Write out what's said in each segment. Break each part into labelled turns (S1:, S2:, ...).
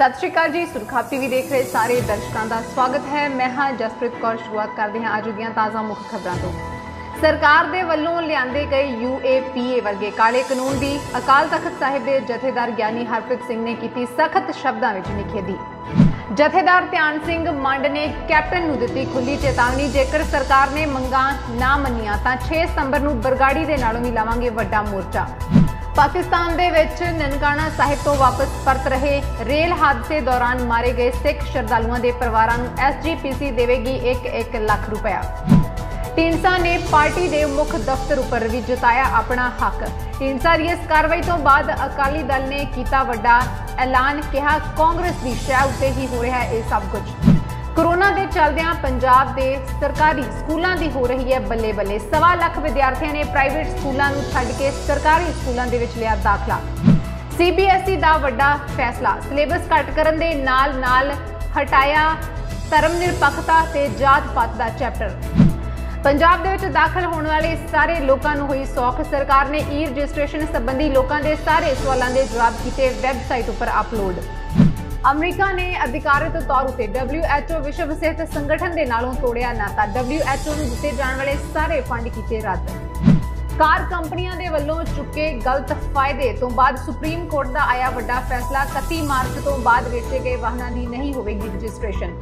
S1: सत श्री अकाल जी। सुरखाब टीवी देख रहे सारे दर्शकों का स्वागत है। मैं हाँ जसप्रीत कौर। शुरुआत करते हैं अज दी ताज़ा मुख खबरों तो। सरकार के वलों लिआंदे गए UAPA वर्गे काले कानून की अकाल तख्त साहिब के जथेदार ज्ञानी हरप्रीत सिंह ने की सख्त शब्दों में निखेधी। जथेदार ध्यान सिंह मंड ने कैप्टन नूं दित्ती खुली चेतावनी, जेकर सरकार ने मंगां ना मनिया तो 6 सितंबर नूं बरगाड़ी दे नालों भी लावांगे वड्डा मोर्चा। पाकिस्तान दे विच ननकाना साहिब तो वापस परत रहे रेल हादसे दौरान मारे गए सिख श्रद्धालुओं के परिवारों को SGPC देवेगी 1-1 लाख रुपया। ढींडसा ने पार्टी के मुख्य दफ्तर पर भी जताया अपना हक। ढींडसा की इस कार्रवाई तो बाद अकाली दल ने किया वड्डा ऐलान, कहा कांग्रेस की शह उत्ते ही हो रहा है यह सब कुछ। कोरोना के चलदियां पंजाब के सरकारी स्कूलों की हो रही है बल्ले बल्ले। 1.25 लाख विद्यार्थियों ने प्राइवेट स्कूलों को छड्ड के सरकारी स्कूलों के विच लिया दाखला। CBSE का वड्डा फैसला, सिलेबस घट करन दे नाल नाल हटाया धर्म निरपक्षता ते जात पात का चैप्टर। पंजाब दे विच दाखल होने वाले सारे लोगों को हुई सौख। सरकार ने ई रजिस्ट्रेशन संबंधी लोगों के सारे सवालों के जवाब किए वैबसाइट पर अपलोड। अमरीका ने अधिकारित तौर पर WHO विश्व सेहत संगठन के नालों तोड़िया नाता। WHO को दिए जाने वाले सारे फंड किए रद्द। कार कंपनियों के वलों चुके गलत फायदे तो बाद सुप्रीम कोर्ट का आया वड्डा फैसला। 31 मार्च तो बाद बेचे गए वाहनों की नहीं होगी रजिस्ट्रेशन।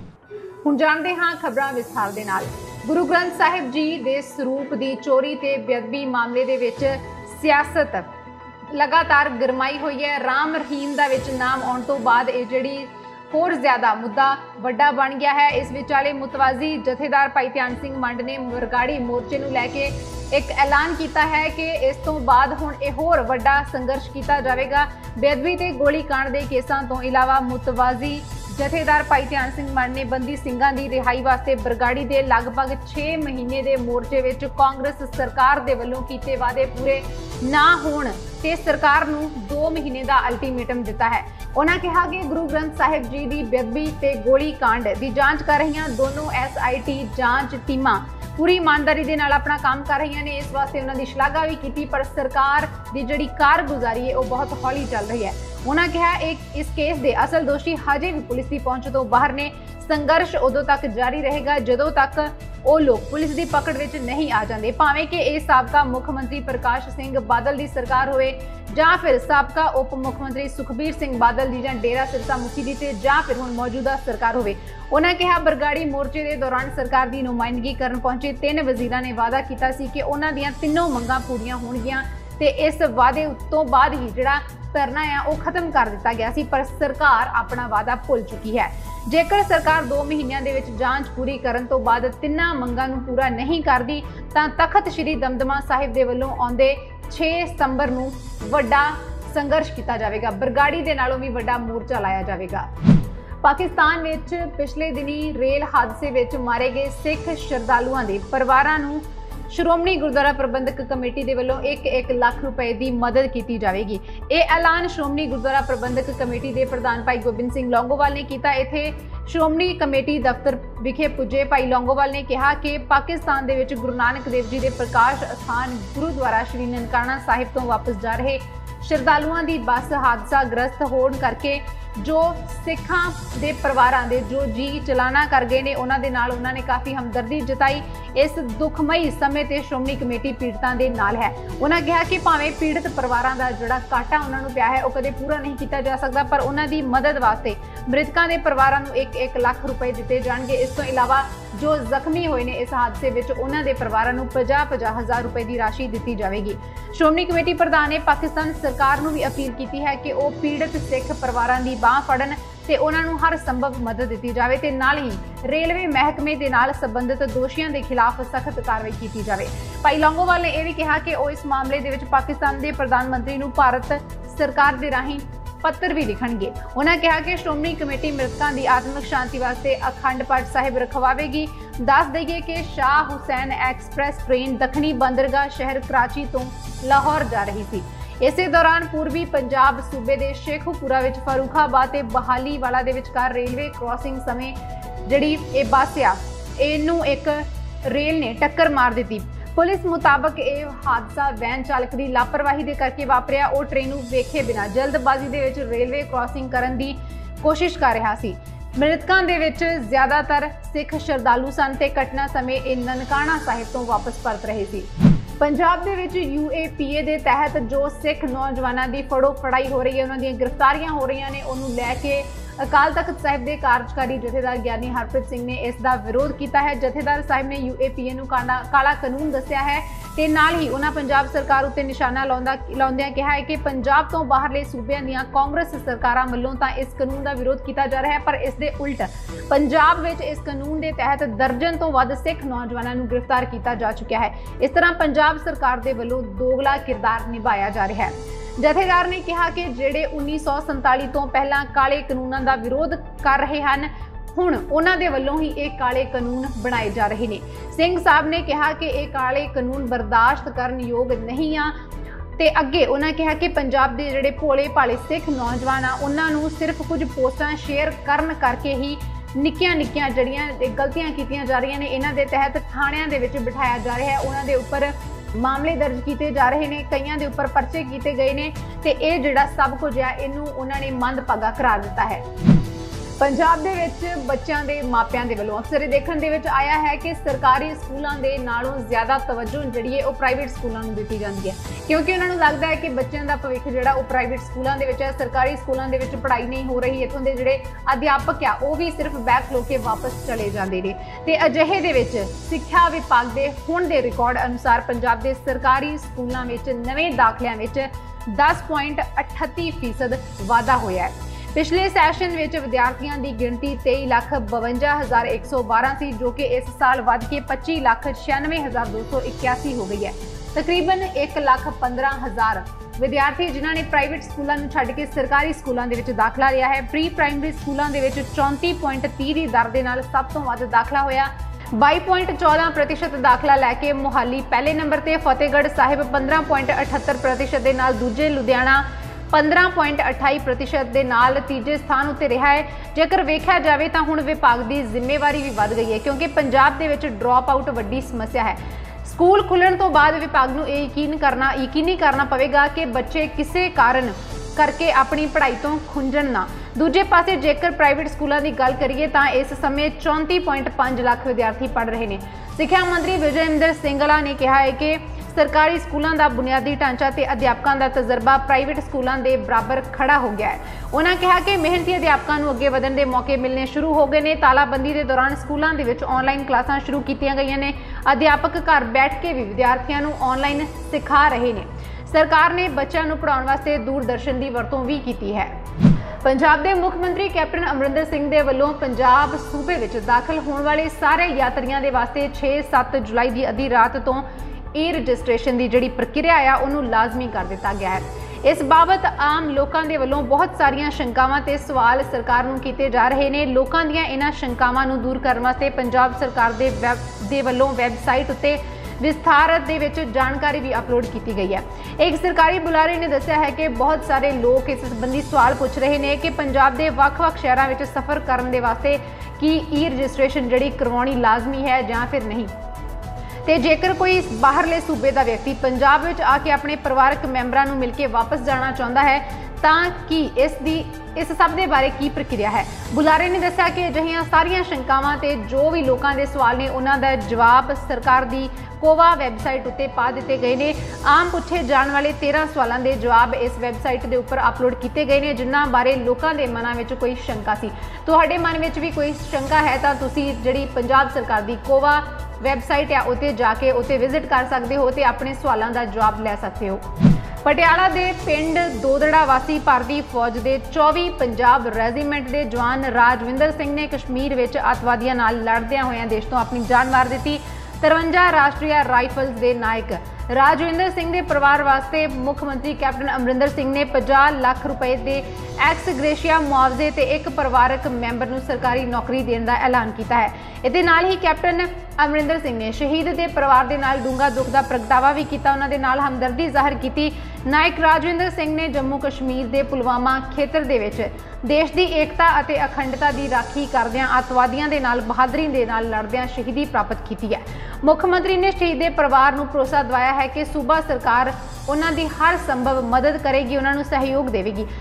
S1: हुण जानते हाँ खबरां विस्तार दे नाल। गुरु ग्रंथ साहिब जी के स्वरूप की चोरी ते बेअदबी मामले दे विच सियासत लगातार गरमाई हुई है। राम रहीम दा विच नाम आने तो बाद ये जिहड़ी होर ज़्यादा मुद्दा वड्डा बन गया है। इस विचाले मुतवाजी जथेदार भाई ध्यान सिंह मंड ने बरगाड़ी मोर्चे नूं लैके एक ऐलान किया है कि इस तो बाद हुण एक होर वड्डा संघर्ष किया जाएगा। बेअदबी ते गोली कांड के केसां तो इलावा मुतवाजी जथेदार भाई ध्यान सिंह मंड ने बंदी सिंघां दी रिहाई वास्ते बरगाड़ी के लगभग 6 महीने के मोर्चे विच कांग्रेस सरकार के वलों कीते वादे पूरे ना होण ते सरकार नूं 2 महीने का अल्टीमेटम दिता है। उन्होंने कहा कि गुरु ग्रंथ साहिब जी की बेअदबी ते गोली कांड की जांच कर रही दोनों SIT जांच टीमां पूरी ईमानदारी के नाल अपना काम कर रही ने। इस वास्ते उन्होंने श्लाघा भी की, पर सरकार की जिहड़ी कारगुजारी है वो बहुत हौली चल रही है। उन्होंने कहा इस केस के असल दोषी हजे भी पुलिस की पहुंच तो बाहर ने। संघर्ष उदों तक जारी रहेगा जदों तक वो लोग पुलिस की पकड़ विच नहीं आ जाते, भावें कि यह साबका मुख्यमंत्री प्रकाश सिंह बादल की सरकार होए जां फिर साबका उप मुख्यमंत्री सुखबीर सिंह बादल की जां डेरा सिरसा मुखी की ते जां फिर हुण मौजूदा सरकार होवे। उन्होंने कहा बरगाड़ी मोर्चे के दौरान सरकार की नुमाइंदगी करन पहुंचे 3 वजीरां ने वादा किया सी कि उन्हां दीयां तीनों मंगां पूरीआं होणगीआं ते इस वादे तो बाद ही जिहड़ा धरना है वो खत्म कर दिता गया सी, पर सरकार अपना वादा भुल चुकी है। जेकर सरकार 2 महीनों के विच जांच पूरी करन तो बाद तिन्नां मंगां नूं पूरा नहीं करती तां तखत श्री दमदमा साहिब दे वल्लों आउंदे 6 सितंबर नूं वड्डा संघर्ष किया जाएगा। बरगाड़ी दे नालों भी वड्डा मोर्चा लाया जाएगा। पाकिस्तान विच पिछले दिनी रेल हादसे विच मारे गए सिख श्रद्धालुओं के परिवारों नूं श्रोमणी गुरुद्वारा प्रबंधक कमेटी के वलों 1-1 लाख रुपए की मदद की जाएगी। ये ऐलान श्रोमणी गुरुद्वारा प्रबंधक कमेटी के प्रधान भाई गोबिंद सिंह लौंगोवाल ने किया। इत्थे श्रोमणी कमेटी दफ्तर विखे पुजे भाई लौंगोवाल ने कहा कि पाकिस्तान दे विच गुरु नानक देव जी के प्रकाश स्थान गुरुद्वारा श्री ननकाना साहिब तो वापस जा रहे श्रद्धालुओं की बस हादसा ग्रस्त होने करके जो सिखां दे परिवारां दे जो जी चलाना कर गए ने उन्हां दे नाल उन्हां ने काफ़ी हमदर्दी जताई। इस दुखमई समय ते श्रोमणी कमेटी पीड़ितां दे नाल है। उन्होंने कहा कि भावें पीड़ित परिवारां दा जिहड़ा घाटा उन्हां नूं पिया है वो कदे पूरा नहीं किया जा सकता, पर उन्हां दी मदद वास्ते मृतकां दे परिवारां नूं 1-1 लाख रुपए दिते जाणगे। इस तो इलावा जो जख्मी होए ने इस हादसे विच उन्हां दे परिवारां नूं 50-50 हज़ार रुपए की राशि दी जाएगी। श्रोमणी कमेटी प्रधान ने पाकिस्तान सरकार नूं भी अपील की है कि वो पीड़ित सिख परिवारां दी बांह फड़न ते उन्हां नूं हर संभव मदद दी जाए ते नाल ही रेलवे महकमे दे नाल संबंधित दोषियों के खिलाफ सख्त कार्रवाई की जाए। भाई लौंगोवाल ने यह भी कहा कि वो इस मामले दे विच पाकिस्तान के प्रधानमंत्री नूं भारत सरकार के राही पत्र भी लिखणगे। उन्होंने कहा कि श्रोमणी कमेटी मृतकों की आत्मिक शांति वास्ते अखंड पाठ साहिब रखवावेगी। दस दईए कि शाह हुसैन एक्सप्रैस ट्रेन दखनी बंदरगाह शहर कराची तो लाहौर जा रही थी। इसे दौरान पूर्वी पंजाब सूबे के शेखुपुरा विच फरूखाबाद ते बहालीवाला दे विचकार रेलवे क्रॉसिंग समय जिहड़ी ये बस आ इहनूं एक रेल ने टक्कर मार दी। पुलिस मुताबक यह हादसा वैन चालक की लापरवाही के करके वापरिया। वो ट्रेन नूं वेखे बिना जल्दबाजी दे विच रेलवे क्रॉसिंग करन दी ਕੋਸ਼ਿਸ਼ ਕਰ ਰਿਹਾ ਸੀ। ਮ੍ਰਿਤਕਾਂ ਦੇ ਵਿੱਚ ਜ਼ਿਆਦਾਤਰ ਸਿੱਖ ਸ਼ਰਧਾਲੂ ਸਨ ਤੇ ਘਟਨਾ ਸਮੇਂ ਇਹ ਨਨਕਾਣਾ ਸਾਹਿਬ ਤੋਂ ਵਾਪਸ ਪਰਤ ਰਹੇ ਸੀ। ਪੰਜਾਬ ਦੇ ਵਿੱਚ UAPA ਦੇ ਤਹਿਤ ਜੋ ਸਿੱਖ ਨੌਜਵਾਨਾਂ ਦੀ ਫੜੋ ਫੜਾਈ ਹੋ ਰਹੀ ਹੈ, ਉਹਨਾਂ ਦੀਆਂ ਗ੍ਰਿਫਤਾਰੀਆਂ ਹੋ ਰਹੀਆਂ ਨੇ, ਉਹਨੂੰ ਲੈ ਕੇ ਅਕਾਲ ਤਖਤ ਸਾਹਿਬ ਦੇ ਕਾਰਜਕਾਰੀ ਜਥੇਦਾਰ ਗਿਆਨੀ ਹਰਪ੍ਰੀਤ ਸਿੰਘ ਨੇ ਇਸ ਦਾ ਵਿਰੋਧ ਕੀਤਾ ਹੈ। ਜਥੇਦਾਰ ਸਾਹਿਬ ਨੇ UAPA ਨੂੰ ਕਾਲਾ ਕਾਨੂੰਨ ਦੱਸਿਆ ਹੈ ਤੇ ਨਾਲ ਹੀ ਉਹਨਾਂ ਪੰਜਾਬ ਸਰਕਾਰ ਉੱਤੇ ਨਿਸ਼ਾਨਾ ਲਾਉਂਦਿਆਂ ਕਿਹਾ ਹੈ ਕਿ ਪੰਜਾਬ ਤੋਂ ਬਾਹਰਲੇ ਸੂਬਿਆਂ ਦੀਆਂ ਕਾਂਗਰਸ ਸਰਕਾਰਾਂ ਵੱਲੋਂ ਤਾਂ ਇਸ ਕਾਨੂੰਨ ਦਾ ਵਿਰੋਧ ਕੀਤਾ ਜਾ ਰਿਹਾ ਹੈ, ਪਰ ਇਸ ਦੇ ਉਲਟ ਪੰਜਾਬ ਵਿੱਚ ਇਸ ਕਾਨੂੰਨ ਦੇ ਤਹਿਤ ਦਰਜਨ ਤੋਂ ਵੱਧ ਸਿੱਖ ਨੌਜਵਾਨਾਂ ਨੂੰ ਗ੍ਰਿਫਤਾਰ ਕੀਤਾ ਜਾ ਚੁੱਕਿਆ ਹੈ। ਇਸ ਤਰ੍ਹਾਂ ਪੰਜਾਬ ਸਰਕਾਰ ਦੇ ਵੱਲੋਂ ਦੋਗਲਾ ਕਿਰਦਾਰ ਨਿਭਾਇਆ ਜਾ ਰਿਹਾ ਹੈ। ਜਥੇਦਾਰ ਨੇ ਕਿਹਾ ਕਿ ਜਿਹੜੇ 1947 ਤੋਂ ਪਹਿਲਾਂ ਕਾਲੇ ਕਾਨੂੰਨਾਂ ਦਾ ਵਿਰੋਧ ਕਰ ਰਹੇ ਹਨ, ਹੁਣ ਉਹਨਾਂ ਦੇ ਵੱਲੋਂ ਹੀ ਇਹ ਕਾਲੇ ਕਾਨੂੰਨ ਬਣਾਏ ਜਾ ਰਹੇ ਨੇ। ਸਿੰਘ ਸਾਹਿਬ ਨੇ ਕਿਹਾ ਕਿ ਇਹ ਕਾਲੇ ਕਾਨੂੰਨ ਬਰਦਾਸ਼ਤ ਕਰਨ ਯੋਗ ਨਹੀਂ ਆ ਤੇ ਅੱਗੇ ਉਹਨਾਂ ਕਿਹਾ ਕਿ ਪੰਜਾਬ ਦੇ ਜਿਹੜੇ ਭੋਲੇ ਭਾਲੇ ਸਿੱਖ ਨੌਜਵਾਨ ਆ, ਉਹਨਾਂ ਨੂੰ ਸਿਰਫ ਕੁਝ ਪੋਸਟਾਂ ਸ਼ੇਅਰ ਕਰਨ ਕਰਕੇ ਹੀ ਨਿੱਕੀਆਂ ਜਿਹੜੀਆਂ ਗਲਤੀਆਂ ਕੀਤੀਆਂ ਜਾ ਰਹੀਆਂ ਨੇ, ਇਹਨਾਂ ਦੇ ਤਹਿਤ ਥਾਣਿਆਂ ਦੇ ਵਿੱਚ ਬਿਠਾਇਆ ਜਾ ਰਿਹਾ ਹੈ। ਉਹਨਾਂ ਦੇ ਉੱਪਰ ਮਾਮਲੇ ਦਰਜ ਕੀਤੇ ਜਾ ਰਹੇ ਨੇ, ਕਈਆਂ ਦੇ ਉੱਪਰ ਪਰਚੇ ਕੀਤੇ ਗਏ ਨੇ ਤੇ ਇਹ ਜਿਹੜਾ ਸਭ ਕੁਝ ਹੈ ਇਹਨੂੰ ਉਹਨਾਂ ਨੇ ਮੰਦਭਾਗਾ ਕਰਾਰ ਦਿੱਤਾ ਹੈ। ਪੰਜਾਬ ਦੇ ਵਿੱਚ ਬੱਚਿਆਂ ਦੇ ਮਾਪਿਆਂ ਦੇ ਵੱਲੋਂ ਅਕਸਰ ਇਹ ਦੇਖਣ ਦੇ ਵਿੱਚ ਆਇਆ ਹੈ ਕਿ ਸਰਕਾਰੀ ਸਕੂਲਾਂ ਦੇ ਨਾਲੋਂ ਜ਼ਿਆਦਾ ਤਵੱਜੋ ਜਿਹੜੀ ਹੈ ਉਹ ਪ੍ਰਾਈਵੇਟ ਸਕੂਲਾਂ ਨੂੰ ਦਿੱਤੀ ਜਾਂਦੀ ਹੈ, ਕਿਉਂਕਿ ਉਹਨਾਂ ਨੂੰ ਲੱਗਦਾ ਹੈ ਕਿ ਬੱਚਿਆਂ ਦਾ ਭਵਿੱਖ ਜਿਹੜਾ ਉਹ ਪ੍ਰਾਈਵੇਟ ਸਕੂਲਾਂ ਦੇ ਵਿੱਚ ਹੈ। ਸਰਕਾਰੀ ਸਕੂਲਾਂ ਦੇ ਵਿੱਚ ਪੜ੍ਹਾਈ ਨਹੀਂ ਹੋ ਰਹੀ, ਇੱਥੋਂ ਦੇ ਜਿਹੜੇ ਅਧਿਆਪਕ ਆ ਉਹ ਵੀ ਸਿਰਫ ਬੈਕ ਲੋ ਕੇ ਵਾਪਸ ਚਲੇ ਜਾਂਦੇ ਨੇ ਤੇ ਅਜਿਹੇ ਦੇ ਵਿੱਚ ਸਿੱਖਿਆ ਵਿਭਾਗ ਦੇ ਹੁਣ ਦੇ ਰਿਕਾਰਡ ਅਨੁਸਾਰ ਪੰਜਾਬ ਦੇ ਸਰਕਾਰੀ ਸਕੂਲਾਂ ਵਿੱਚ ਨਵੇਂ ਦਾਖਲਿਆਂ ਵਿੱਚ 10.38% ਵਾਧਾ ਹੋਇਆ ਹੈ। ਪਿਛਲੇ ਸੈਸ਼ਨ ਵਿੱਚ ਵਿਦਿਆਰਥੀਆਂ ਦੀ ਗਿਣਤੀ 23,52,112 ਸੀ, ਜੋ ਕਿ ਇਸ ਸਾਲ ਵੱਧ ਕੇ 25,96,281 ਹੋ ਗਈ ਹੈ। ਤਕਰੀਬਨ 1,15,000 ਵਿਦਿਆਰਥੀ ਜਿਨ੍ਹਾਂ ਨੇ ਪ੍ਰਾਈਵੇਟ ਸਕੂਲਾਂ ਨੂੰ ਛੱਡ ਕੇ ਸਰਕਾਰੀ ਸਕੂਲਾਂ ਦੇ ਵਿੱਚ ਦਾਖਲਾ ਲਿਆ ਹੈ। ਪ੍ਰੀ ਪ੍ਰਾਇਮਰੀ ਸਕੂਲਾਂ ਦੇ ਵਿੱਚ 34.30 ਦੀ ਦਰ ਦੇ ਨਾਲ ਸਭ ਤੋਂ ਵੱਧ ਦਾਖਲਾ ਹੋਇਆ। 22.14% ਦਾਖਲਾ ਲੈ ਕੇ ਮੁਹਾਲੀ ਪਹਿਲੇ ਨੰਬਰ ਤੇ, ਫਤਿਹਗੜ੍ਹ ਸਾਹਿਬ 15.78% ਦੇ ਨਾਲ ਦੂਜੇ, ਲੁਧਿਆਣਾ 15.28% ਦੇ ਨਾਲ ਤੀਜੇ ਸਥਾਨ ਉੱਤੇ ਰਿਹਾ ਹੈ। ਜੇਕਰ ਵੇਖਿਆ ਜਾਵੇ ਤਾਂ ਹੁਣ ਵਿਭਾਗ ਦੀ ਜ਼ਿੰਮੇਵਾਰੀ ਵੀ ਵੱਧ ਗਈ ਹੈ, ਕਿਉਂਕਿ ਪੰਜਾਬ ਦੇ ਵਿੱਚ ਡ੍ਰੌਪ ਆਊਟ ਵੱਡੀ ਸਮੱਸਿਆ ਹੈ। ਸਕੂਲ ਖੁੱਲ੍ਹਣ ਤੋਂ ਬਾਅਦ ਵਿਭਾਗ ਨੂੰ ਇਹ ਯਕੀਨੀ ਕਰਨਾ ਪਵੇਗਾ ਕਿ ਬੱਚੇ ਕਿਸੇ ਕਾਰਨ ਕਰਕੇ ਆਪਣੀ ਪੜ੍ਹਾਈ ਤੋਂ ਖੁੰਝਣ ਨਾ। ਦੂਜੇ ਪਾਸੇ ਜੇਕਰ ਪ੍ਰਾਈਵੇਟ ਸਕੂਲਾਂ ਦੀ ਗੱਲ ਕਰੀਏ ਤਾਂ ਇਸ ਸਮੇਂ 34.5 ਲੱਖ ਵਿਦਿਆਰਥੀ ਪੜ੍ਹ ਰਹੇ ਨੇ। ਸਿੱਖਿਆ ਮੰਤਰੀ ਵਿਜੇ ਇੰਦਰ ਸਿੰਗਲਾ ਨੇ ਕਿਹਾ ਹੈ ਕਿ ਸਰਕਾਰੀ ਸਕੂਲਾਂ ਦਾ ਬੁਨਿਆਦੀ ਢਾਂਚਾ ਤੇ ਅਧਿਆਪਕਾਂ ਦਾ ਤਜਰਬਾ ਪ੍ਰਾਈਵੇਟ ਸਕੂਲਾਂ ਦੇ ਬਰਾਬਰ ਖੜਾ ਹੋ ਗਿਆ ਹੈ। ਉਹਨਾਂ ਕਿਹਾ ਕਿ ਮਿਹਨਤੀ ਅਧਿਆਪਕਾਂ ਨੂੰ ਅੱਗੇ ਵਧਣ ਦੇ ਮੌਕੇ ਮਿਲਣੇ ਸ਼ੁਰੂ ਹੋ ਗਏ ਨੇ। ਤਾਲਾਬੰਦੀ ਦੇ ਦੌਰਾਨ ਸਕੂਲਾਂ ਦੇ ਵਿੱਚ ਆਨਲਾਈਨ ਕਲਾਸਾਂ ਸ਼ੁਰੂ ਕੀਤੀਆਂ ਗਈਆਂ ਨੇ। ਅਧਿਆਪਕ ਘਰ ਬੈਠ ਕੇ ਵੀ ਵਿਦਿਆਰਥੀਆਂ ਨੂੰ ਆਨਲਾਈਨ ਸਿਖਾ ਰਹੇ ਨੇ। ਸਰਕਾਰ ਨੇ ਬੱਚਿਆਂ ਨੂੰ ਪੜ੍ਹਾਉਣ ਵਾਸਤੇ ਦੂਰਦਰਸ਼ਨ ਦੀ ਵਰਤੋਂ ਵੀ ਕੀਤੀ ਹੈ। ਪੰਜਾਬ ਦੇ ਮੁੱਖ ਮੰਤਰੀ ਕੈਪਟਨ ਅਮਰਿੰਦਰ ਸਿੰਘ ਦੇ ਵੱਲੋਂ ਪੰਜਾਬ ਸੂਬੇ ਵਿੱਚ ਦਾਖਲ ਹੋਣ ਵਾਲੇ ਸਾਰੇ ਯਾਤਰੀਆਂ ਦੇ ਵਾਸਤੇ 6-7 ਜੁਲਾਈ ਦੀ ਅੱਧੀ ਰਾਤ ਤੋਂ ਰਜਿਸਟ੍ਰੇਸ਼ਨ ਦੀ ਜਿਹੜੀ ਪ੍ਰਕਿਰਿਆ ਆ ਉਹਨੂੰ ਲਾਜ਼ਮੀ ਕਰ ਦਿੱਤਾ ਗਿਆ ਹੈ। ਇਸ ਬਾਬਤ ਆਮ ਲੋਕਾਂ ਦੇ ਵੱਲੋਂ ਬਹੁਤ ਸਾਰੀਆਂ ਸ਼ੰਕਾਵਾਂ ਤੇ ਸਵਾਲ ਸਰਕਾਰ ਨੂੰ ਕੀਤੇ ਜਾ ਰਹੇ ਨੇ। ਲੋਕਾਂ ਦੀਆਂ ਇਹਨਾਂ ਸ਼ੰਕਾਵਾਂ ਨੂੰ ਦੂਰ ਕਰਨ ਵਾਸਤੇ ਪੰਜਾਬ ਸਰਕਾਰ ਦੇ ਵੱਲੋਂ ਵੈਬਸਾਈਟ ਉੱਤੇ ਵਿਸਥਾਰ ਦੇ ਵਿੱਚ ਜਾਣਕਾਰੀ ਵੀ ਅਪਲੋਡ ਕੀਤੀ ਗਈ ਹੈ। ਇੱਕ ਸਰਕਾਰੀ ਬੁਲਾਰੇ ਨੇ ਦੱਸਿਆ ਹੈ ਕਿ ਬਹੁਤ ਸਾਰੇ ਲੋਕ ਇਸ ਸੰਬੰਧੀ ਸਵਾਲ ਪੁੱਛ ਰਹੇ ਨੇ ਕਿ ਪੰਜਾਬ ਦੇ ਵੱਖ-ਵੱਖ ਸ਼ਹਿਰਾਂ ਵਿੱਚ ਸਫ਼ਰ ਕਰਨ ਦੇ ਵਾਸਤੇ ਕੀ ਰਜਿਸਟ੍ਰੇਸ਼ਨ ਜਿਹੜੀ ਕਰਵਾਉਣੀ ਲਾਜ਼ਮੀ ਹੈ ਜਾਂ ਫਿਰ ਨਹੀਂ, ਤੇ ਜੇਕਰ ਕੋਈ ਬਾਹਰਲੇ ਸੂਬੇ ਦਾ ਵਿਅਕਤੀ ਪੰਜਾਬ ਵਿੱਚ ਆ ਕੇ ਆਪਣੇ ਪਰਿਵਾਰਕ ਮੈਂਬਰਾਂ ਨੂੰ ਮਿਲ ਕੇ ਵਾਪਸ ਜਾਣਾ ਚਾਹੁੰਦਾ ਹੈ ਤਾਂ ਕੀ ਇਸ ਸਭ ਦੇ ਬਾਰੇ ਕੀ ਪ੍ਰਕਿਰਿਆ ਹੈ। ਬੁਲਾਰੇ ਨੇ ਦੱਸਿਆ ਕਿ ਅਜਿਹੀਆਂ ਸਾਰੀਆਂ ਸ਼ੰਕਾਵਾਂ ਤੇ ਜੋ ਵੀ ਲੋਕਾਂ ਦੇ ਸਵਾਲ ਨੇ ਉਹਨਾਂ ਦਾ ਜਵਾਬ ਸਰਕਾਰ ਦੀ ਕੋਵਾ ਵੈਬਸਾਈਟ ਉੱਤੇ ਪਾ ਦਿੱਤੇ ਗਏ ਨੇ। ਆਮ ਪੁੱਛੇ ਜਾਣ ਵਾਲੇ 13 ਸਵਾਲਾਂ ਦੇ ਜਵਾਬ ਇਸ ਵੈਬਸਾਈਟ ਦੇ ਉੱਪਰ ਅਪਲੋਡ ਕੀਤੇ ਗਏ ਨੇ, ਜਿਨ੍ਹਾਂ ਬਾਰੇ ਲੋਕਾਂ ਦੇ ਮਨਾਂ ਵਿੱਚ ਕੋਈ ਸ਼ੰਕਾ ਸੀ। ਤੁਹਾਡੇ ਮਨ ਵਿੱਚ ਵੀ ਕੋਈ ਸ਼ੰਕਾ ਹੈ ਤਾਂ ਤੁਸੀਂ ਜਿਹੜੀ ਪੰਜਾਬ ਸਰਕਾਰ ਦੀ ਕੋਵਾ ਵੈਬਸਾਈਟ ਆ ਉੱਤੇ ਜਾ ਕੇ ਉੱਤੇ ਵਿਜ਼ਿਟ ਕਰ ਸਕਦੇ ਹੋ ਤੇ ਆਪਣੇ ਸਵਾਲਾਂ ਦਾ ਜਵਾਬ ਲੈ ਸਕਦੇ ਹੋ। ਪਟਿਆਲਾ ਦੇ ਪਿੰਡ ਦੋਦੜਾ ਵਾਸੀ ਭਾਰਤੀ ਫੌਜ ਦੇ 24 ਪੰਜਾਬ ਰੈਜੀਮੈਂਟ ਦੇ ਜਵਾਨ ਰਾਜਵਿੰਦਰ ਸਿੰਘ ਨੇ ਕਸ਼ਮੀਰ ਵਿੱਚ ਅੱਤਵਾਦੀਆਂ ਨਾਲ ਲੜਦਿਆਂ ਹੋਇਆਂ ਦੇਸ਼ ਤੋਂ ਆਪਣੀ ਜਾਨ ਮਾਰ ਦਿੱਤੀ। 53 ਰਾਸ਼ਟਰੀ ਰਾਈਫਲਸ ਦੇ ਨਾਇਕ ਰਾਜਵਿੰਦਰ ਸਿੰਘ ਦੇ ਪਰਿਵਾਰ ਵਾਸਤੇ ਮੁੱਖ ਮੰਤਰੀ ਕੈਪਟਨ ਅਮਰਿੰਦਰ ਸਿੰਘ ਨੇ 50 ਲੱਖ ਰੁਪਏ ਦੇ ਐਕਸ ਗ੍ਰੇਸ਼ੀਆ ਮੁਆਵਜ਼ੇ ਤੇ ਇੱਕ ਪਰਿਵਾਰਕ ਮੈਂਬਰ ਨੂੰ ਸਰਕਾਰੀ ਨੌਕਰੀ ਦੇਣ ਦਾ ਐਲਾਨ ਕੀਤਾ ਹੈ। ਇਹਦੇ ਨਾਲ ਹੀ ਕੈਪਟਨ ਅਮਰਿੰਦਰ ਸਿੰਘ ਨੇ ਸ਼ਹੀਦ ਦੇ ਪਰਿਵਾਰ ਦੇ ਨਾਲ ਡੂੰਘਾ ਦੁੱਖ ਦਾ ਪ੍ਰਗਟਾਵਾ ਵੀ ਕੀਤਾ, ਉਹਨਾਂ ਦੇ ਨਾਲ ਹਮਦਰਦੀ ਜ਼ਾਹਰ ਕੀਤੀ। ਨਾਇਕ ਰਾਜਵਿੰਦਰ ਸਿੰਘ ਨੇ ਜੰਮੂ ਕਸ਼ਮੀਰ ਦੇ ਪੁਲਵਾਮਾ ਖੇਤਰ ਦੇ ਵਿੱਚ ਦੇਸ਼ ਦੀ ਏਕਤਾ ਅਤੇ ਅਖੰਡਤਾ ਦੀ ਰਾਖੀ ਕਰਦਿਆਂ ਅੱਤਵਾਦੀਆਂ ਦੇ ਨਾਲ ਬਹਾਦਰੀ ਦੇ ਨਾਲ ਲੜਦਿਆਂ ਸ਼ਹੀਦੀ ਪ੍ਰਾਪਤ ਕੀਤੀ ਹੈ। ਮੁੱਖ ਮੰਤਰੀ ਨੇ ਸ਼ਹੀਦ ਦੇ ਪਰਿਵਾਰ ਨੂੰ ਭਰੋਸਾ ਦਿਵਾਇਆ ਹੈ ਕਿ ਸੂਬਾ ਸਰਕਾਰ ਉਹਨਾਂ ਦੀ ਹਰ ਸੰਭਵ ਮਦਦ ਕਰੇਗੀ, ਉਹਨਾਂ ਨੂੰ ਸਹਿਯੋਗ ਦੇਵੇਗੀ।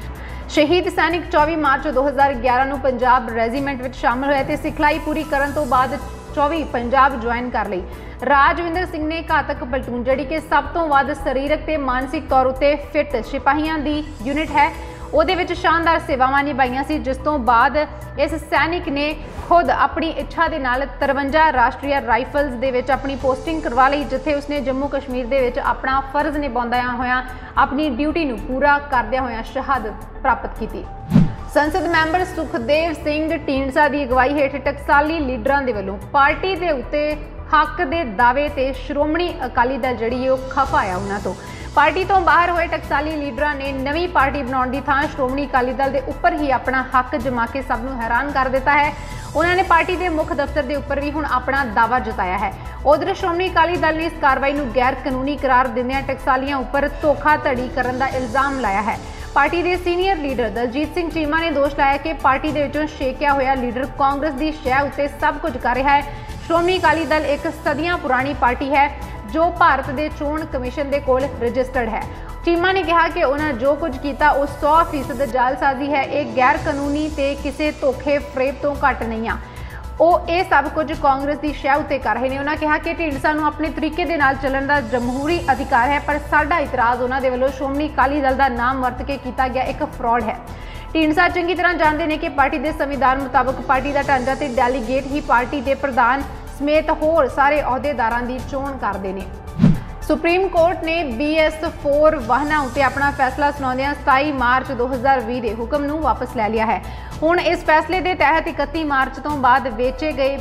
S1: शहीद सैनिक 24 मार्च 2011 ਨੂੰ ਪੰਜਾਬ ਰੈਜੀਮੈਂਟ ਵਿੱਚ ਸ਼ਾਮਲ ਹੋਇਆ ਤੇ ਸਿਖਲਾਈ ਪੂਰੀ ਕਰਨ ਤੋਂ ਬਾਅਦ 24 ਪੰਜਾਬ ਜੁਆਇਨ ਕਰ ਲਈ। ਰਾਜਵਿੰਦਰ ਸਿੰਘ ਨੇ ਘਾਤਕ ਪਲਟੂਨ ਜਿਹੜੀ ਕਿ ਸਭ ਤੋਂ ਵੱਧ ਸਰੀਰਕ ਤੇ ਮਾਨਸਿਕ ਤੌਰ ਉੱਤੇ ਫਿੱਟ ਸਿਪਾਹੀਆਂ ਦੀ ਯੂਨਿਟ ਹੈ ਉਹਦੇ ਵਿੱਚ ਸ਼ਾਨਦਾਰ ਸੇਵਾਵਾਂ ਨਿਭਾਈਆਂ ਸੀ, ਜਿਸ ਤੋਂ ਬਾਅਦ ਇਸ ਸੈਨਿਕ ਨੇ खुद अपनी इच्छा के नाल 53 राष्ट्रीय राइफल्स दे विच अपनी पोस्टिंग करवा ली, जिथे उसने जम्मू कश्मीर दे विच अपना फर्ज निभाउंदियां होया अपनी ड्यूटी नूं पूरा करदियां होया शहादत प्राप्त की। संसद मैंबर सुखदेव सिंह ढींडसा की अगवाई हेठ टकसाली लीडरां दे वल्लों पार्टी दे उत्ते हक दे दावे ते श्रोमणी अकाली दल जिहड़ी है खफा आया उन्हां तों। पार्टी तो बाहर होए टकसाली लीडरां ने नवीं पार्टी बनाउण दी थां श्रोमणी अकाली दल दे उपर ही अपना हक जमा के सब नूं हैरान कर दिता है। उन्होंने पार्टी के मुख दफ्तर के उपर भी हुण अपना दावा जताया है। उधर श्रोमणी अकाली दल ने इस कार्रवाई नूं गैर कानूनी करार दिंदियां टकसालियां उपर धोखाधड़ी करन दा इल्जाम लाया है। पार्टी के सीनियर लीडर दलजीत सिंह चीमा ने दोष लाया कि पार्टी दे विचों छेकिया होया लीडर कांग्रेस की शह उत्ते सब कुछ कर रहा है। श्रोमणी अकाली दल एक सदियां पुरानी पार्टी है जो भारत के चोण कमीशन के कोल रजिस्टर्ड है। चीमा ने कहा कि उन्होंने जो कुछ किया वो 100% जालसाजी है, एक गैर कानूनी ते किसी धोखे फरेब तो घट नहीं आ। वो ये सब कुछ कांग्रेस की शह उत्ते कर रहे हैं। उन्होंने कहा कि ढींडसा नूं अपने तरीके दे नाल चलण दा जमहूरी अधिकार है, पर साडा इतराज़ उन्हां दे वल्लों श्रोमणी अकाली दल का नाम वरत के किया गया एक फ्रॉड है। ढींडसा चंगी तरह जानते हैं कि पार्टी के संविधान मुताबक पार्टी का ढांचा ते डेलीगेट ही पार्टी के प्रधान समेत होर सारे अहुदेदारां दी चोण करदे ने। सुप्रीम कोर्ट ने BS4 वाहनों उत्ते अपना फैसला सुनाउंदियां 27 मार्च 2020 के हुक्म नूं वापस लै लिया है। हुण इस फैसले के तहत 31 मार्च तो बाद बेचे गए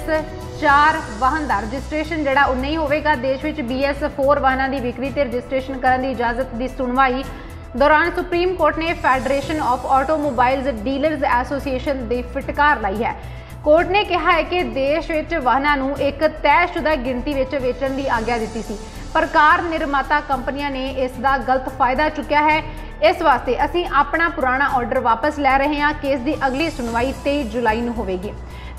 S1: BS4 वाहन का रजिस्ट्रेशन जिहड़ा वो नहीं होगा। देश में BS4 वाहनों की बिक्री ते रजिस्ट्रेशन करने की इजाजत की सुनवाई दौरान सुप्रीम कोर्ट ने Federation of Automobiles Dealers Association की फिटकार लाई है। कोर्ट ने कहा है कि देश में वाहनों नूं एक तयशुदा गिनती में वेचण की आग्या दी सी, पर कार निर्माता कंपनियां ने इसका गलत फायदा चुकया है। इस वास्ते असीं अपना पुराना ऑर्डर वापस लै रहे हैं। केस की अगली सुनवाई 23 जुलाई नूं होवेगी।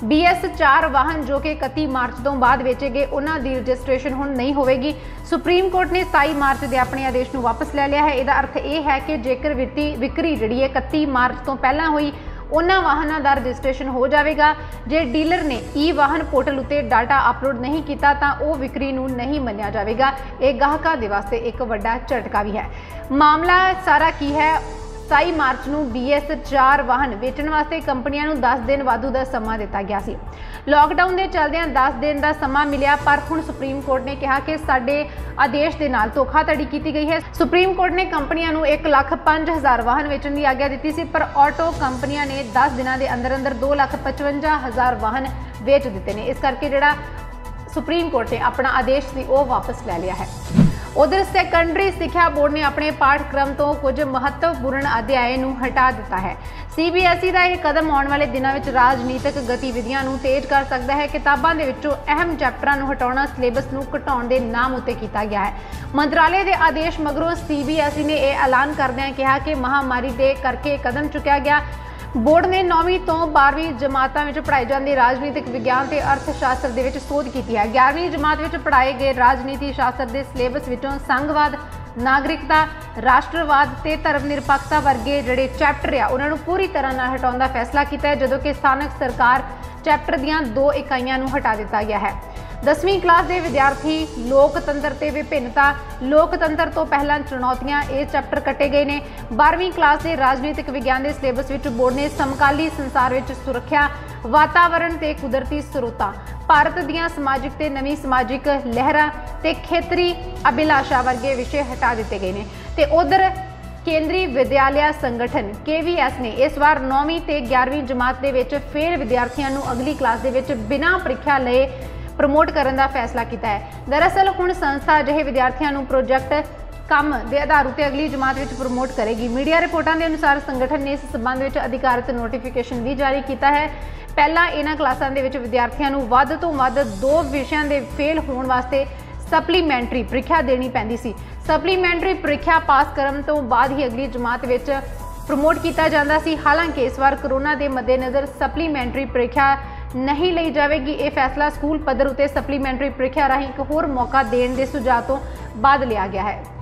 S1: BS4 वाहन जो कि 31 मार्च तो बाद बेचे गए उन्हां दी रजिस्ट्रेशन हुण नहीं होवेगी। सुप्रीम कोर्ट ने 27 मार्च के अपने आदेश नूं वापस लै लिया है। इसका अर्थ यह है कि जेकर विक्री जिहड़ी है 31 मार्च तो पहलां होई उन्हां वाहनों का रजिस्ट्रेशन हो जाएगा। जे डीलर ने वाहन पोर्टल उत्ते डाटा अपलोड नहीं किया तो वह विक्री नूं नहीं मन्निया जाएगा। यह गाहकां दे वास्ते एक वड्डा झटका भी है। मामला सारा की है 27 मार्च नूं BS4 वाहन वेचण वास्ते कंपनियां नूं 10 दिन वाधू का समा दिता गया सी। लॉकडाउन के चलदियां 10 दिन का समा मिलिया, पर हुण सुप्रीम कोर्ट ने कहा कि साडे आदेश के नाल धोखाधड़ी की गई है। सुप्रीम कोर्ट ने कंपनियां नूं 1,05,000 वाहन वेचण की आग्या दी सी, पर ऑटो कंपनियां ने 10 दिनों के अंदर अंदर 2,55,000 वाहन वेच दिते हैं। इस करके जिहड़ा सुप्रीम कोर्ट ने अपना आदेश सी वो वापस लै लिया है। उधर सैकंडरी सिक्ख्या बोर्ड ने अपने पाठक्रम तो कुछ महत्वपूर्ण अध्याय नूं हटा दिता है। CBSE का यह कदम आने वाले दिनों में राजनीतिक गतिविधियां नूं तेज कर सकता है। किताबों के विचों अहम चैप्टरां नूं हटाउणा सिलेबस नूं घटाउण दे नाम उत्ते कीता गया है। मंत्रालय के आदेश मगरों CBSE ने यह ऐलान करदिआं कहा कि महामारी के करके कदम चुकया गया। बोर्ड ने 9वीं तो 12वीं जमातों में पढ़ाई जाती राजनीतिक विज्ञान ते अर्थशास्त्र दे विच शोध की है। 11वीं जमात में पढ़ाए गए राजनीति शास्त्र के सिलेबस विचों संघवाद, नागरिकता, राष्ट्रवाद ते धर्मनिरपक्षता वर्गे जिहड़े चैप्टर आ उन्हां नूं पूरी तरह नाल हटाउण दा फैसला किया है, जदों कि स्थानक सरकार चैप्टर दीआं 2 इकाइयां नूं हटा दिता गया है। 10वीं क्लास के विद्यार्थी लोकतंत्र ते विभिन्नता, लोकतंत्र तो पहला चुनौतियां ये चैप्टर कटे गए हैं। 12वीं क्लास के राजनीतिक विज्ञान के सिलेबस विच बोर्ड ने समकाली संसार विच सुरक्षा, वातावरण ते कुदरती स्रोतां, भारत दीआं समाजिक ते नवीं समाजिक लहरां ते खेतरी अभिलाषा वर्गे विषय हटा दिते गए हैं। ते उधर केंद्रीय विद्यालय संगठन KVS ने इस बार 9वीं ते 11वीं जमात के विच फेल विद्यार्थियों नूं अगली क्लास के विच बिना प्रीख्या लए प्रमोट करने का फैसला किया है। दरअसल हुण संस्था अजिहे विद्यार्थियों नूं प्रोजैक्ट काम के आधार पर अगली जमात में प्रमोट करेगी। मीडिया रिपोर्टों के अनुसार संगठन ने इस संबंध में अधिकारित नोटिफिकेशन भी जारी किया है। पहला इन्हां क्लासां दे विच विद्यार्थियों नूं वध तो वध 2 विषयां दे फेल होने वास्ते सप्लीमेंटरी प्रीख्या देनी पैंदी सी। सप्लीमेंटरी प्रीख्या पास करने तो बाद ही अगली जमात में प्रमोट किया जाता सी। हालांकि इस बार कोरोना के मद्देनज़र सप्लीमेंटरी प्रीख्या नहीं ली जाएगी। यह फैसला स्कूल पद्धर उत्ते सप्लीमेंटरी प्रीख्या राही एक होर मौका देने के सुझाव तो बाद लिया गया है।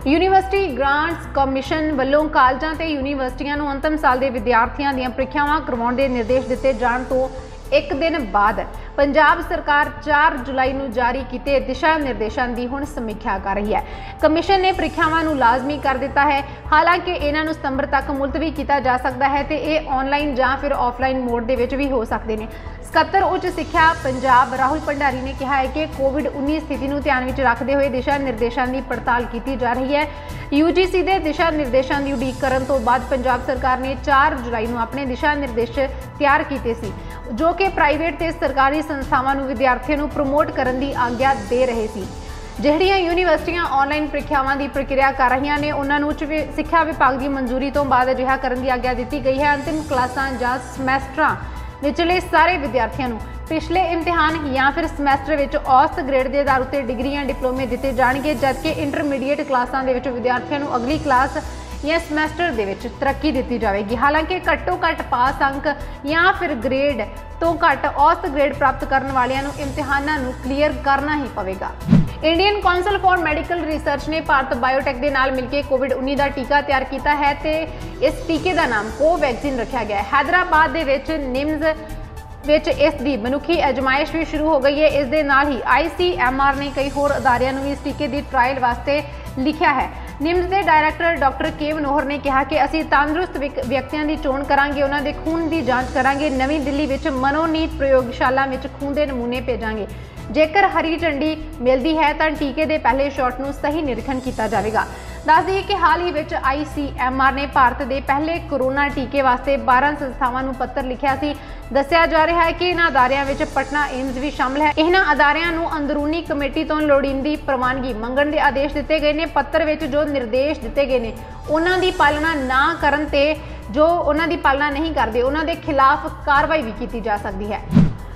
S1: यूनिवर्सिटी ग्रांट्स कमिशन ਵੱਲੋਂ ਕਾਲਜਾਂ ਤੇ ਯੂਨੀਵਰਸਿਟੀਆਂ ਨੂੰ ਅੰਤਮ ਸਾਲ ਦੇ ਵਿਦਿਆਰਥੀਆਂ ਦੀਆਂ ਪ੍ਰੀਖਿਆਵਾਂ ਕਰਵਾਉਣ ਦੇ ਨਿਰਦੇਸ਼ ਦਿੱਤੇ ਜਾਣ ਤੋਂ एक दिन बाद पंजाब सरकार 4 जुलाई ਨੂੰ ਜਾਰੀ ਕੀਤੇ ਦਿਸ਼ਾ ਨਿਰਦੇਸ਼ਾਂ ਦੀ ਹੁਣ ਸਮੀਖਿਆ ਕਰ ਰਹੀ ਹੈ। ਕਮਿਸ਼ਨ ਨੇ ਪ੍ਰੀਖਿਆਵਾਂ ਨੂੰ ਲਾਜ਼ਮੀ ਕਰ ਦਿੱਤਾ ਹੈ। ਹਾਲਾਂਕਿ ਇਹਨਾਂ ਨੂੰ ਸਤੰਬਰ ਤੱਕ ਮੁਲਤਵੀ ਕੀਤਾ ਜਾ ਸਕਦਾ ਹੈ ਤੇ ਇਹ ਆਨਲਾਈਨ ਜਾਂ ਫਿਰ ਆਫਲਾਈਨ ਮੋਡ ਦੇ ਵਿੱਚ ਵੀ ਹੋ ਸਕਦੇ ਨੇ। ਸਕੱਤਰ ਉੱਚ ਸਿੱਖਿਆ ਪੰਜਾਬ ਰਾਹੁਲ ਭੰਡਾਰੀ ਨੇ ਕਿਹਾ ਹੈ ਕਿ ਕੋਵਿਡ-19 ਸਥਿਤੀ ਨੂੰ ਧਿਆਨ ਵਿੱਚ ਰੱਖਦੇ ਹੋਏ ਦਿਸ਼ਾ ਨਿਰਦੇਸ਼ਾਂ ਦੀ ਪੜਤਾਲ ਕੀਤੀ ਜਾ ਰਹੀ ਹੈ। यूजीसी ਦੇ ਦਿਸ਼ਾ ਨਿਰਦੇਸ਼ਾਂ ਦੀ ਉਡੀਕ ਕਰਨ ਤੋਂ ਬਾਅਦ ਪੰਜਾਬ ਸਰਕਾਰ ਨੇ 4 ਜੁਲਾਈ ਨੂੰ ਆਪਣੇ ਦਿਸ਼ਾ ਨਿਰਦੇਸ਼ ਤਿਆਰ ਕੀਤੇ ਸੀ ਜੋ ਕਿ ਪ੍ਰਾਈਵੇਟ ਤੇ ਸਰਕਾਰੀ ਸੰਸਥਾਵਾਂ ਨੂੰ ਵਿਦਿਆਰਥੀਆਂ ਨੂੰ ਪ੍ਰਮੋਟ ਕਰਨ ਦੀ ਆਗਿਆ ਦੇ ਰਹੇ ਸੀ। ਜਿਹੜੀਆਂ ਯੂਨੀਵਰਸਿਟੀਆਂ ਆਨਲਾਈਨ ਪ੍ਰੀਖਿਆਵਾਂ ਦੀ ਪ੍ਰਕਿਰਿਆ ਕਰ ਰਹੀਆਂ ਨੇ ਉਹਨਾਂ ਨੂੰ ਉੱਚ ਸਿੱਖਿਆ ਵਿਭਾਗ ਦੀ ਮਨਜ਼ੂਰੀ ਤੋਂ ਬਾਅਦ ਅਜਿਹਾ ਕਰਨ ਦੀ ਆਗਿਆ ਦਿੱਤੀ ਗਈ ਹੈ। ਅੰਤਿਮ ਕਲਾਸਾਂ ਜਾਂ ਸਮੈਸਟਰਾਂ ਵਿਚਲੇ ਸਾਰੇ ਵਿਦਿਆਰਥੀਆਂ ਨੂੰ ਪਿਛਲੇ ਇਮਤਿਹਾਨ ਜਾਂ ਫਿਰ ਸਮੈਸਟਰ ਵਿੱਚ ਔਸਤ ਗ੍ਰੇਡ ਦੇ ਆਧਾਰ ਉੱਤੇ ਡਿਗਰੀਆਂ ਡਿਪਲੋਮੇ ਦਿੱਤੇ ਜਾਣਗੇ, ਜਦਕਿ ਇੰਟਰਮੀਡੀਏਟ ਕਲਾਸਾਂ ਦੇ ਵਿੱਚ ਵਿਦਿਆਰਥੀਆਂ ਨੂੰ ਅਗਲੀ ਕਲਾਸ ਜਾਂ ਸਮੈਸਟਰ ਦੇ ਵਿੱਚ ਤਰੱਕੀ ਦਿੱਤੀ ਜਾਵੇਗੀ। ਹਾਲਾਂਕਿ ਘੱਟੋ ਘੱਟ ਪਾਸ ਅੰਕ ਜਾਂ ਫਿਰ ਗ੍ਰੇਡ ਤੋਂ ਘੱਟ ਔਸਤ ਗ੍ਰੇਡ ਪ੍ਰਾਪਤ ਕਰਨ ਵਾਲਿਆਂ ਨੂੰ ਇਮਤਿਹਾਨਾਂ ਨੂੰ ਕਲੀਅਰ ਕਰਨਾ ਹੀ ਪਵੇਗਾ। Indian Council for Medical Research ने भारत बायोटेक के नाल मिलकर कोविड-19 का टीका तैयार किया है ते इस टीके का नाम कोवैक्सीन रखा गया है। हैदराबाद दे विच निम्स विच इस दी मनुखी अजमाइश भी शुरू हो गई है। इस दे नाल ही ICMR ने कई होर अदारियां नूं इस टीके की ट्रायल वास्ते लिखा है। निम्स के डायरैक्टर डॉक्टर के मनोहर ने कहा कि असीं तंदुरुस्त व्यक्तियों की चोण करांगे, उन्हां दे खून की जांच करांगे, नवीं दिल्ली विच मनोनीत प्रयोगशाला विच खून के नमूने भेजांगे। जेकर हरी झंडी मिलती है तो टीके के पहले शॉट में सही निरीक्षण किया जाएगा। दस दिए कि हाल ही में ICMR ने भारत के पहले कोरोना टीके वास्ते 12 संस्थावां नूं पत्र लिखिया सी। दस्सिया जा रहा है कि इन्हां अदारियां विच पटना एम्स भी शामिल है। इन्हां अदारियां नूं अंदरूनी कमेटी तो लोड़ींदी प्रवानगी मंगण के आदेश दिते गए ने। पत्र विच जो निर्देश दिते गए ने उन्हां दी पालना ना करन ते जो उन्हां दी पालना नहीं करदे उन्हां दे खिलाफ कार्रवाई भी की जा सकती है।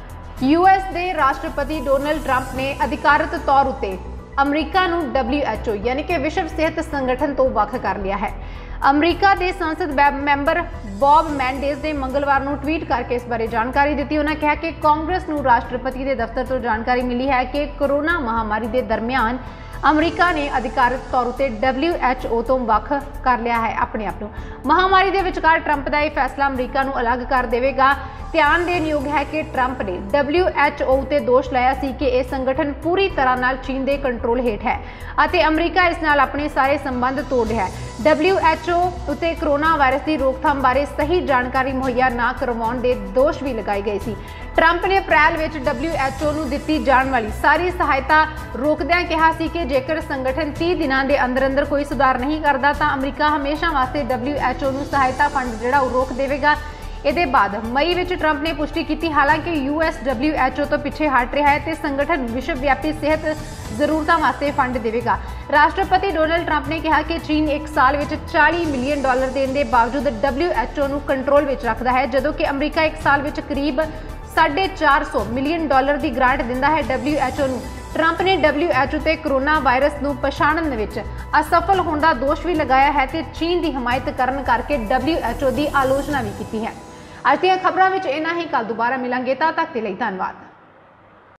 S1: US के राष्ट्रपति डोनाल्ड ट्रंप ने अधिकारित तौर उत्ते अमरीका नूं WHO यानी कि विश्व सेहत संगठन तो वख कर लिया है। अमरीका के संसद मैंबर बॉब मैंडेस ने मंगलवार नूं ट्वीट करके इस बारे जानकारी दी। उन्होंने कहा कि कांग्रेस नूं राष्ट्रपति के दफ्तर तो जानकारी मिली है कि कोरोना महामारी के दरमियान अमरीका ने अधिकारित तौर उत्ते WHO तो वख कर लिया है अपने आप नूं। महामारी के विचकार ट्रंप का यह फैसला अमरीका नूं अलग कर देवेगा। ध्यान देने योग है कि ट्रंप ने WHO उत्ते दोष लाया सी कि यह संगठन पूरी तरह नाल चीन के कंट्रोल हेठ है अते अमरीका इस नाल अपने सारे संबंध तोड़ रहा है। WHO उत्ते कोरोना वायरस की रोकथाम बारे सही जानकारी मुहैया ना करवाउण दे दोष भी लगाए गए सी। ट्रंप ने अप्रैल में WHO नूं दित्ती जाण वाली सारी सहायता रोकदिआं कहा सी कि जेकर संगठन 30 दिनां दे अंदर अंदर कोई सुधार नहीं करता तो अमरीका हमेशा वास्ते WHO नूं सहायता फंड जिहड़ा रोक देवेगा। इसके बाद मई में ट्रंप ने पुष्टि की। हालांकि US WHO तो पिछे हट रहा है तो संगठन विश्वव्यापी सेहत जरूरतों वास्ते फंड देगा। राष्ट्रपति डोनाल्ड ट्रंप ने कहा कि चीन एक साल में $40 मिलियन देने के बावजूद WHO नूं कंट्रोल में रखता है, जदों कि अमरीका एक साल में करीब $450 मिलियन की ग्रांट दिंदा है WHO नूं। ट्रंप ने WHO ते कोरोना वायरस नूं पछाणन विच असफल होने का दोष भी लगाया है तो चीन की हमायत करन करके WHO की आलोचना भी की है। ਅੱਜ ਦੀਆਂ ਖਬਰਾਂ ਵਿੱਚ ਇੰਨਾ ਹੀ। ਕੱਲ ਦੁਬਾਰਾ ਮਿਲਾਂਗੇ। तद तक के लिए धन्यवाद।